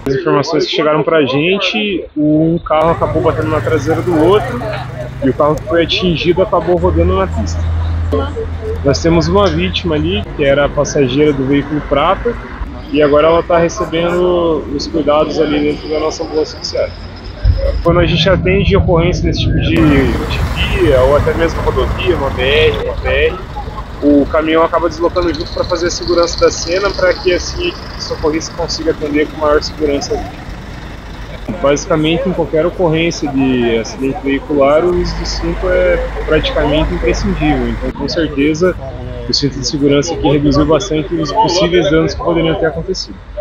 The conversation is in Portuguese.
As informações que chegaram pra gente, um carro acabou batendo na traseira do outro e o carro que foi atingido acabou rodando na pista. Nós temos uma vítima ali, que era a passageira do veículo prata, e agora ela está recebendo os cuidados ali dentro da nossa ambulância oficial. Quando a gente atende ocorrência nesse tipo de via, ou até mesmo rodovia, uma BR, uma PR, o caminhão acaba deslocando junto para fazer a segurança da cena, para que assim a equipe de socorrista consiga atender com maior segurança. Basicamente, em qualquer ocorrência de acidente veicular, o uso do cinto é praticamente imprescindível. Então, com certeza, o cinto de segurança aqui reduziu bastante os possíveis danos que poderiam ter acontecido.